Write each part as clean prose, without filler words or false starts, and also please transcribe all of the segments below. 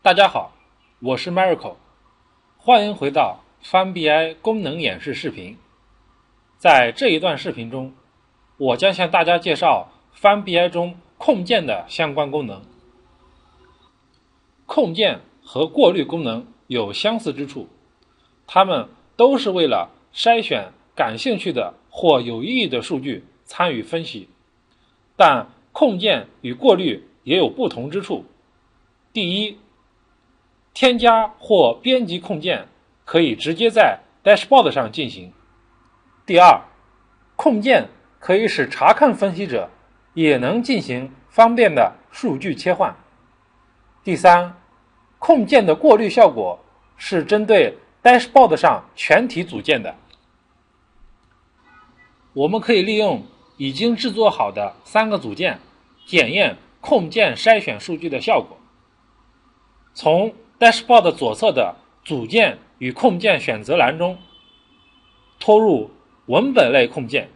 大家好，我是 Miracle， 欢迎回到 FunBI 功能演示视频。在这一段视频中，我将向大家介绍 FunBI 中控件的相关功能。控件和过滤功能有相似之处，它们都是为了筛选感兴趣的或有意义的数据参与分析，但控件与过滤也有不同之处。第一，添加或编辑控件可以直接在 Dashboard 上进行。第二，控件可以使查看分析者也能进行方便的数据切换。第三，控件的过滤效果是针对 Dashboard 上全体组件的。我们可以利用已经制作好的3个组件检验控件筛选数据的效果。从 Dashboard 左侧的组件与控件选择栏中拖入文本类控件。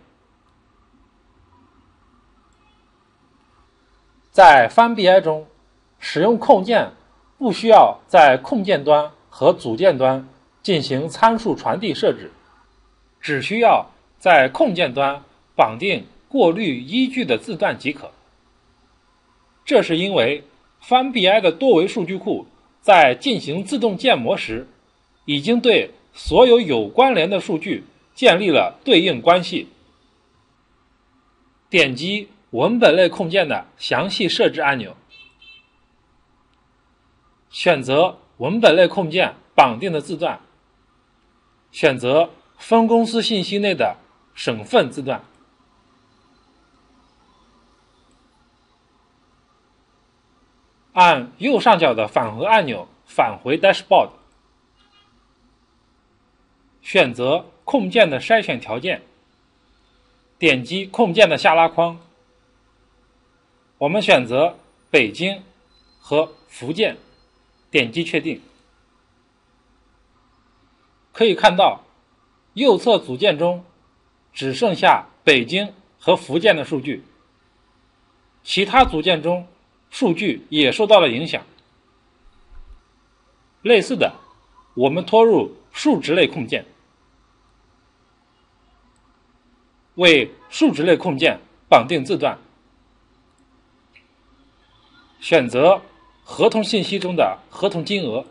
在 FunBI 中，使用控件不需要在控件端和组件端进行参数传递设置，只需要在控件端绑定过滤依据的字段即可。这是因为 FunBI 的多维数据库在进行自动建模时，已经对所有有关联的数据建立了对应关系。点击文本类控件的详细设置按钮，选择文本类控件绑定的字段，选择分公司信息内的省份字段，按右上角的返回按钮返回 Dashboard， 选择控件的筛选条件，点击控件的下拉框，我们选择北京和福建，点击确定。可以看到右侧组件中只剩下北京和福建的数据，其他组件中数据也受到了影响。类似的，我们拖入数值类控件，为数值类控件绑定字段，选择合同信息中的合同金额，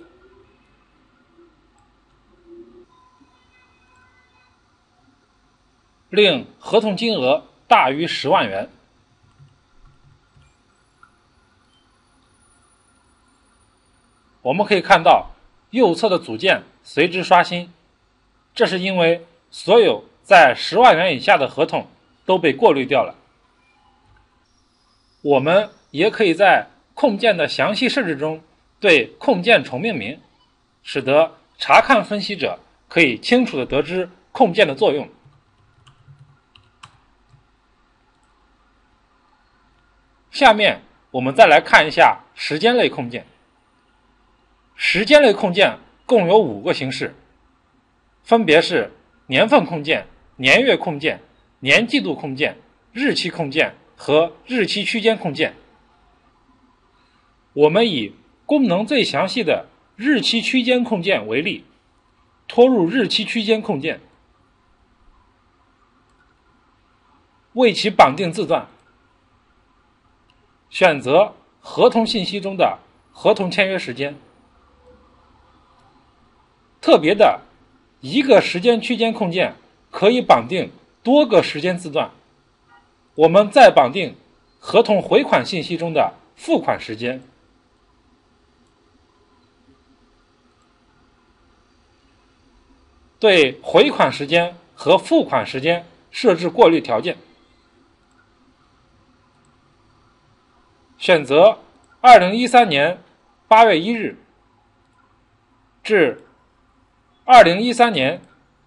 令合同金额大于10万元。我们可以看到右侧的组件随之刷新，这是因为所有在10万元以下的合同都被过滤掉了。我们也可以在控件的详细设置中对控件重命名，使得查看分析者可以清楚地得知控件的作用。下面我们再来看一下时间类控件。时间类控件共有5个形式，分别是年份控件、年月控件、年季度控件、日期控件和日期区间控件。我们以功能最详细的日期区间控件为例，拖入日期区间控件，为其绑定字段，选择合同信息中的合同签约时间。特别的，一个时间区间控件可以绑定多个时间字段，我们再绑定合同回款信息中的付款时间。对回款时间和付款时间设置过滤条件，选择2013年8月1日至2013年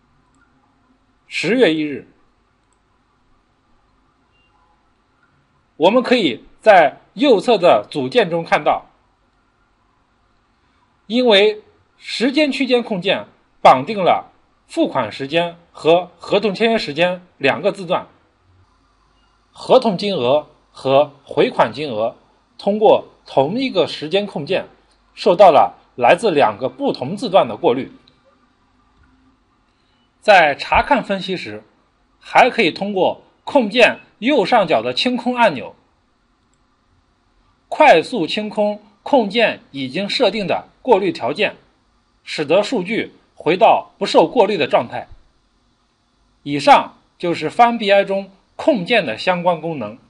10月1日。我们可以在右侧的组件中看到，因为时间区间控件绑定了付款时间和合同签约时间2个字段，合同金额和回款金额通过同一个时间控件受到了来自2个不同字段的过滤。在查看分析时，还可以通过控件右上角的清空按钮，快速清空控件已经设定的过滤条件，使得数据回到不受过滤的状态。以上就是 FunBI 中控件的相关功能。